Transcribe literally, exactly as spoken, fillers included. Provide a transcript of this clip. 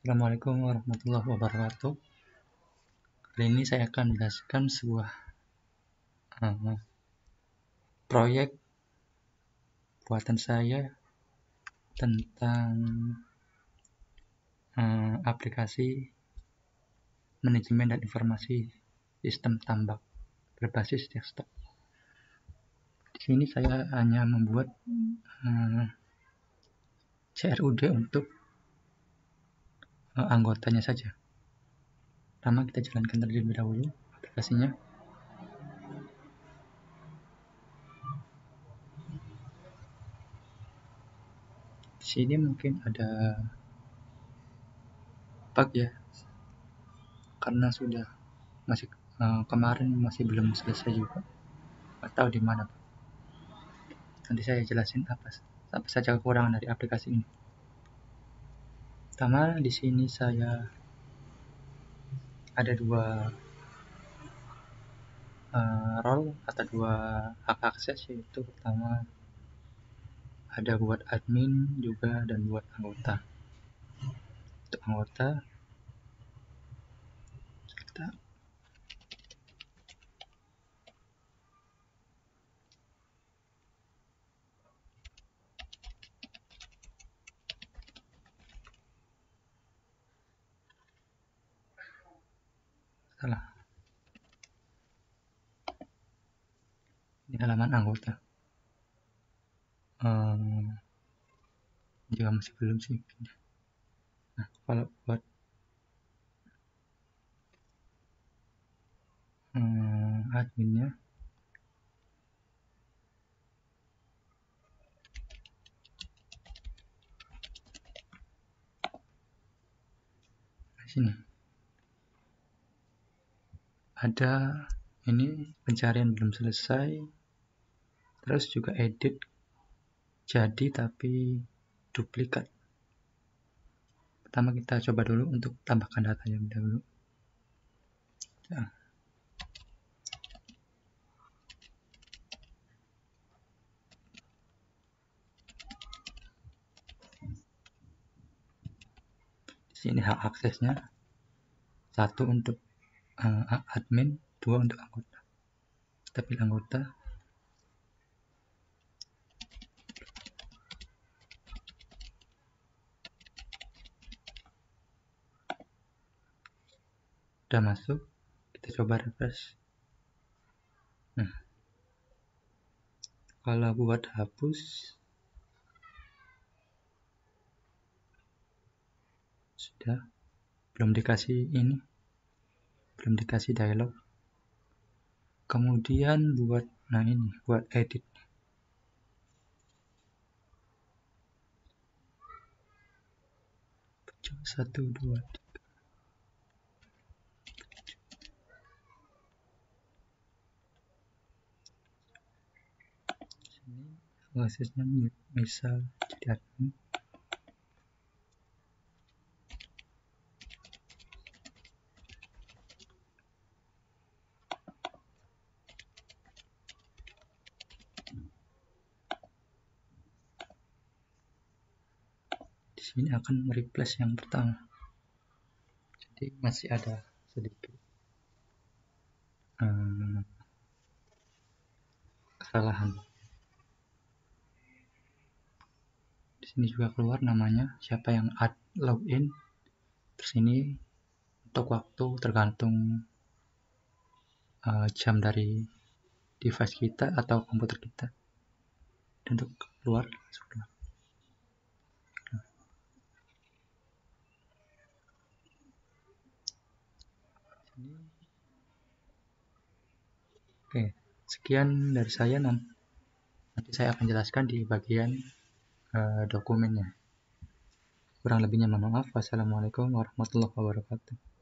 Assalamualaikum warahmatullahi wabarakatuh. Kali ini saya akan menjelaskan sebuah uh, proyek buatan saya tentang uh, aplikasi manajemen dan informasi sistem tambak berbasis desktop. Di sini saya hanya membuat uh, C R U D untuk uh, anggotanya saja. Pertama kita jalankan terlebih dahulu aplikasinya. Di sini mungkin ada bug ya, karena sudah masih uh, kemarin masih belum selesai juga, nggak tahu di mana. Nanti saya jelasin apa apa saja kekurangan dari aplikasi ini. Pertama, di sini saya ada dua uh, role atau dua hak akses, yaitu pertama ada buat admin juga dan buat anggota. Untuk anggota kita salah. Ini halaman anggota. Um, juga masih belum sih. Nah, kalau buat um, adminnya, di sini ada ini pencarian belum selesai, terus juga edit jadi tapi duplikat. Pertama kita coba dulu untuk tambahkan datanya dulu. Nah, di sini hak aksesnya satu untuk uh, admin, dua untuk anggota. Kita pilih anggota. Udah masuk, kita coba refresh. Nah, kalau buat hapus sudah, belum dikasih ini, belum dikasih dialog. Kemudian buat, nah ini buat edit. Coba satu dua tiga. Sini aksesnya misal jadi admin. Di sini akan replace yang pertama, jadi masih ada sedikit hmm, kesalahan. Di sini juga keluar namanya, siapa yang add login. Terus ini untuk waktu tergantung uh, jam dari device kita atau komputer kita. Dan untuk keluar, keluar. Oke, sekian dari saya. Nanti saya akan jelaskan di bagian uh, dokumennya. Kurang lebihnya mohon maaf. Wassalamualaikum warahmatullahi wabarakatuh.